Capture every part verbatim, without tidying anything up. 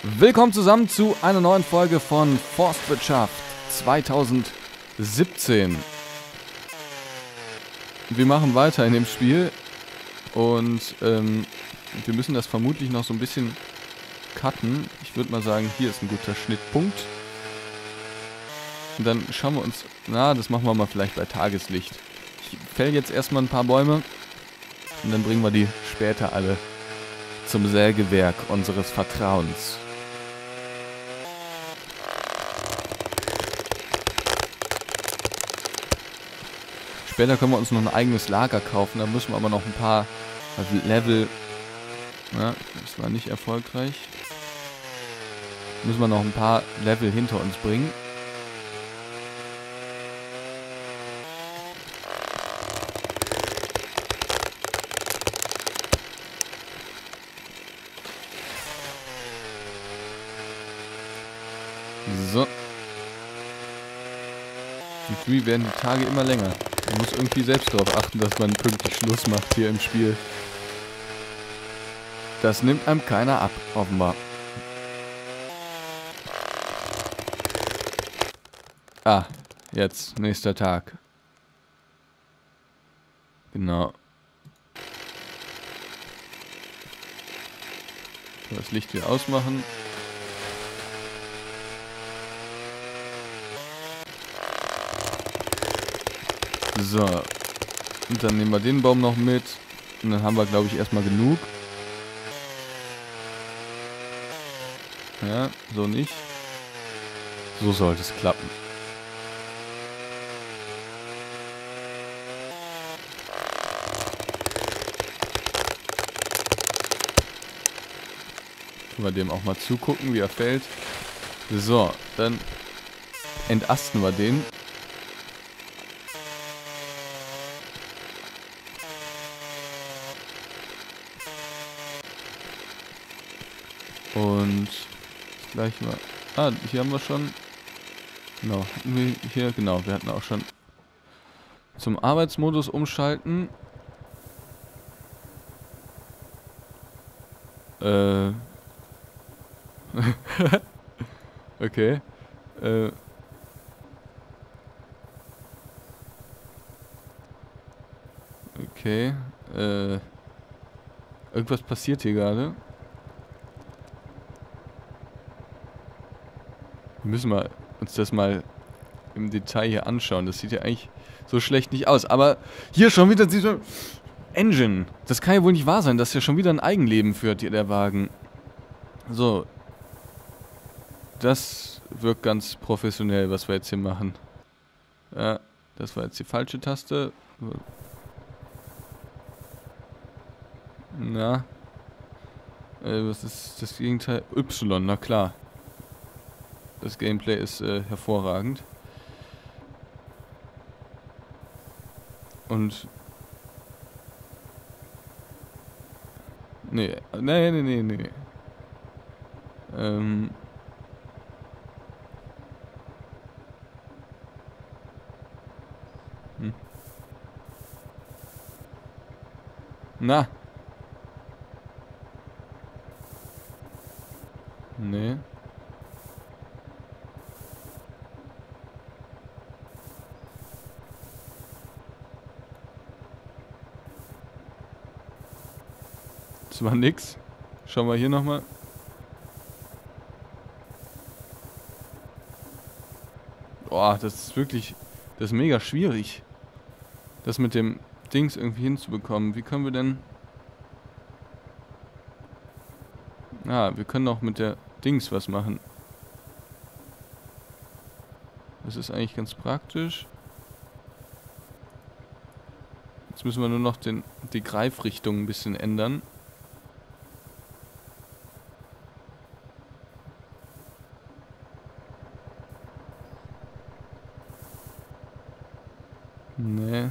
Willkommen zusammen zu einer neuen Folge von Forstwirtschaft zweitausendsiebzehn. Wir machen weiter in dem Spiel und ähm, wir müssen das vermutlich noch so ein bisschen cutten. Ich würde mal sagen, hier ist ein guter Schnittpunkt. Und dann schauen wir uns... Na, das machen wir mal vielleicht bei Tageslicht. Ich fäll jetzt erstmal ein paar Bäume und dann bringen wir die später alle zum Sägewerk unseres Vertrauens. Später können wir uns noch ein eigenes Lager kaufen, da müssen wir aber noch ein paar Level... Ja, das war nicht erfolgreich. Müssen wir noch ein paar Level hinter uns bringen. So. Und wie werden die Tage immer länger. Man muss irgendwie selbst darauf achten, dass man pünktlich Schluss macht hier im Spiel. Das nimmt einem keiner ab, offenbar. Ah, jetzt, nächster Tag. Genau. Das Licht wieder ausmachen. So, und dann nehmen wir den Baum noch mit. Und dann haben wir, glaube ich, erstmal genug. Ja, so nicht. So sollte es klappen. Können wir dem auch mal zugucken, wie er fällt. So, dann entasten wir den. Und gleich mal. Ah, hier haben wir schon. Genau, hatten wir hier, genau, wir hatten auch schon zum Arbeitsmodus umschalten. Äh. Okay. Äh. Okay. Äh. Irgendwas passiert hier gerade. Wir müssen mal uns das mal im Detail hier anschauen. Das sieht ja eigentlich so schlecht nicht aus. Aber hier schon wieder diese Engine. Das kann ja wohl nicht wahr sein, dass er schon wieder ein Eigenleben führt, hier der Wagen. So. Das wirkt ganz professionell, was wir jetzt hier machen. Ja, das war jetzt die falsche Taste. Na. Äh, was ist das Gegenteil? Y, na klar. Das Gameplay ist äh, hervorragend. Und... Nee, nee, nee, nee, nee. Ähm... Hm. Na. Nee. Das war nix. Schauen wir hier nochmal. Boah, das ist wirklich... Das ist mega schwierig. Das mit dem Dings irgendwie hinzubekommen. Wie können wir denn... Ah, wir können auch mit der Dings was machen. Das ist eigentlich ganz praktisch. Jetzt müssen wir nur noch den, die Greifrichtung ein bisschen ändern. Nee.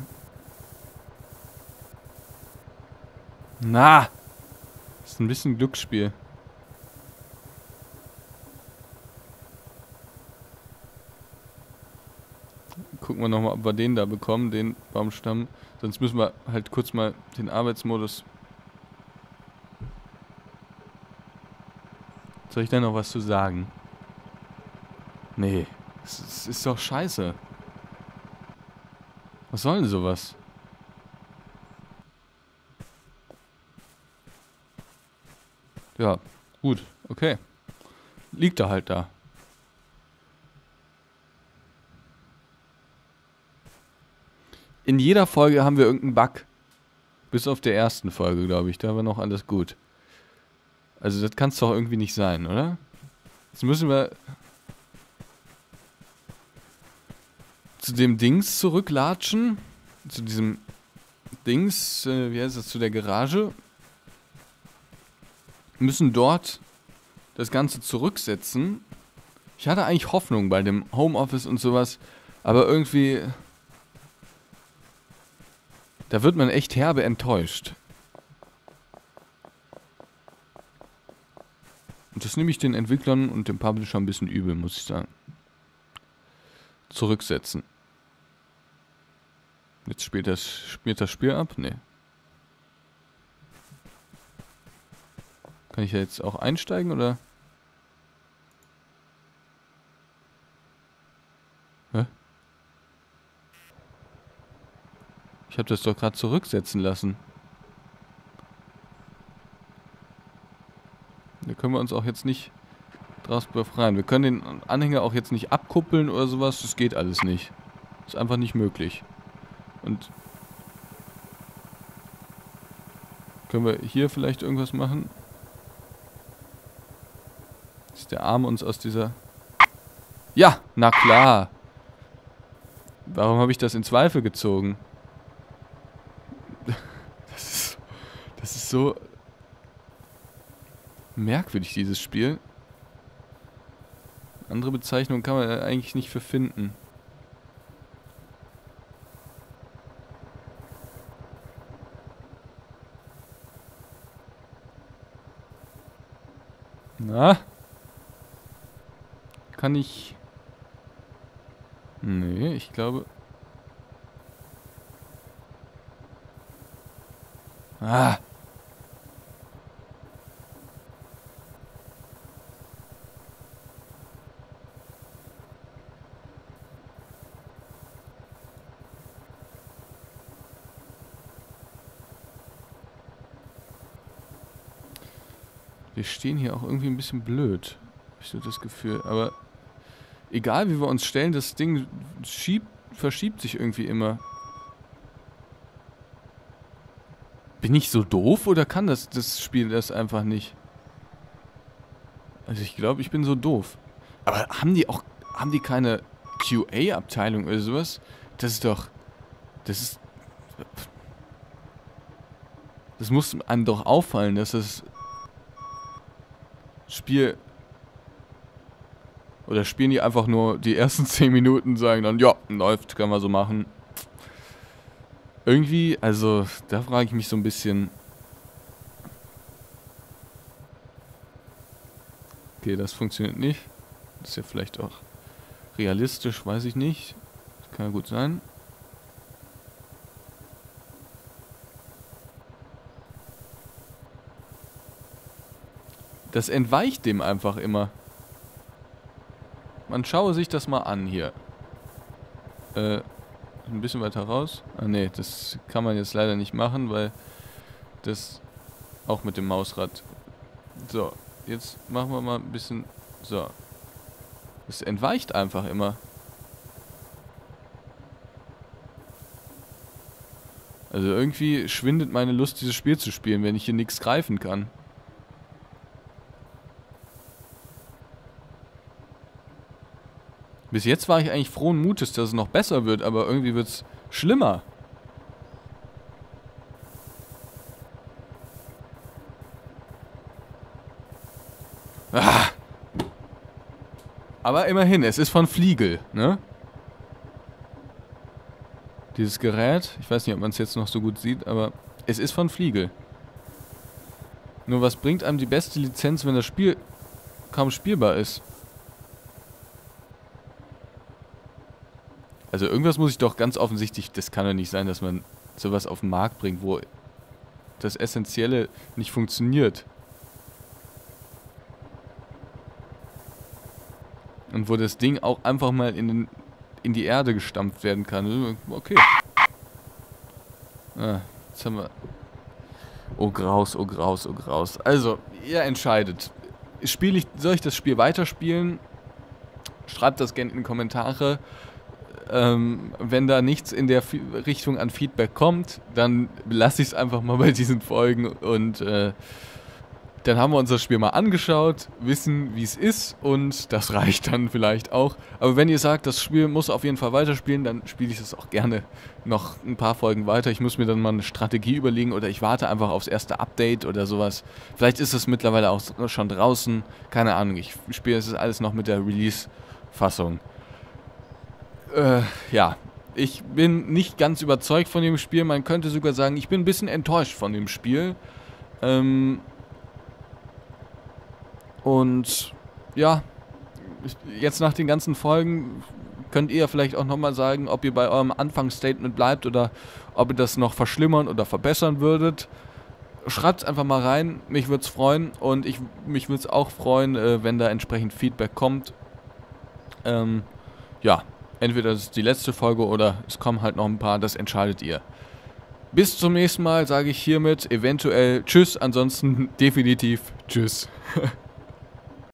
Na! Das ist ein bisschen Glücksspiel. Gucken wir nochmal, ob wir den da bekommen, den Baumstamm. Sonst müssen wir halt kurz mal den Arbeitsmodus Soll ich da noch was zu sagen? Nee. Es, es ist doch scheiße. Was soll denn sowas? Ja, gut, okay. Liegt er halt da. In jeder Folge haben wir irgendeinen Bug. Bis auf der ersten Folge, glaube ich. Da war noch alles gut. Also das kann es doch irgendwie nicht sein, oder? Jetzt müssen wir zu dem Dings zurücklatschen. Zu diesem Dings, äh, wie heißt das, zu der Garage. Müssen dort das Ganze zurücksetzen. Ich hatte eigentlich Hoffnung bei dem Homeoffice und sowas, aber irgendwie... Da wird man echt herbe enttäuscht. Und das nehme ich den Entwicklern und dem Publisher ein bisschen übel, muss ich sagen. Zurücksetzen. Jetzt spielt das, spielt das Spiel ab? Nee. Kann ich ja jetzt auch einsteigen, oder? Hä? Ich habe das doch gerade zurücksetzen lassen. Da können wir uns auch jetzt nicht draus befreien. Wir können den Anhänger auch jetzt nicht abkuppeln oder sowas. Das geht alles nicht. Ist einfach nicht möglich. Und können wir hier vielleicht irgendwas machen? Ist der Arm uns aus dieser... Ja, na klar. Warum habe ich das in Zweifel gezogen? Das ist, das ist so merkwürdig, dieses Spiel. Andere Bezeichnung kann man eigentlich nicht für finden. Na? Kann ich... Nee, ich glaube... Ah! Wir stehen hier auch irgendwie ein bisschen blöd. Hab ich so das Gefühl. Aber egal wie wir uns stellen, das Ding schiebt, verschiebt sich irgendwie immer. Bin ich so doof oder kann das, das Spiel das einfach nicht? Also ich glaube, ich bin so doof. Aber haben die auch, haben die keine Q A-Abteilung oder sowas? Das ist doch, das ist, das muss einem doch auffallen, dass das Spiel, oder spielen die einfach nur die ersten zehn Minuten, sagen dann, ja, läuft, können wir so machen. Irgendwie, also, da frage ich mich so ein bisschen. Okay, das funktioniert nicht. Das ist ja vielleicht auch realistisch, weiß ich nicht. Das kann ja gut sein. Das entweicht dem einfach immer. Man schaue sich das mal an hier. Äh, ein bisschen weiter raus. Ah ne, das kann man jetzt leider nicht machen, weil das auch mit dem Mausrad. So, jetzt machen wir mal ein bisschen... So. Es entweicht einfach immer. Also irgendwie schwindet meine Lust, dieses Spiel zu spielen, wenn ich hier nichts greifen kann. Bis jetzt war ich eigentlich frohen Mutes, dass es noch besser wird, aber irgendwie wird es schlimmer. Ah. Aber immerhin, es ist von Fliegel, ne? Dieses Gerät, ich weiß nicht, ob man es jetzt noch so gut sieht, aber es ist von Fliegel. Nur was bringt einem die beste Lizenz, wenn das Spiel kaum spielbar ist? Also irgendwas muss ich doch ganz offensichtlich, das kann doch nicht sein, dass man sowas auf den Markt bringt, wo das Essentielle nicht funktioniert. Und wo das Ding auch einfach mal in, den, in die Erde gestampft werden kann. Okay. Ah, jetzt haben wir... Oh Graus, oh Graus, oh Graus. Also, ihr entscheidet. Spiele ich, soll ich das Spiel weiterspielen? Schreibt das gerne in die Kommentare. Ähm, wenn da nichts in der F- Richtung an Feedback kommt, dann lasse ich es einfach mal bei diesen Folgen und äh, dann haben wir uns das Spiel mal angeschaut, wissen, wie es ist und das reicht dann vielleicht auch. Aber wenn ihr sagt, das Spiel muss auf jeden Fall weiterspielen, dann spiele ich es auch gerne noch ein paar Folgen weiter. Ich muss mir dann mal eine Strategie überlegen oder ich warte einfach aufs erste Update oder sowas. Vielleicht ist es mittlerweile auch schon draußen, keine Ahnung. Ich spiele es alles noch mit der Release-Fassung. Äh, ja, ich bin nicht ganz überzeugt von dem Spiel. Man könnte sogar sagen, ich bin ein bisschen enttäuscht von dem Spiel. Ähm... Und ja, jetzt nach den ganzen Folgen könnt ihr vielleicht auch nochmal sagen, ob ihr bei eurem Anfangsstatement bleibt oder ob ihr das noch verschlimmern oder verbessern würdet. Schreibt es einfach mal rein, mich würde es freuen und ich, mich würde es auch freuen, äh, wenn da entsprechend Feedback kommt. Ähm, ja, entweder das ist die letzte Folge oder es kommen halt noch ein paar, das entscheidet ihr. Bis zum nächsten Mal sage ich hiermit eventuell Tschüss, ansonsten definitiv Tschüss.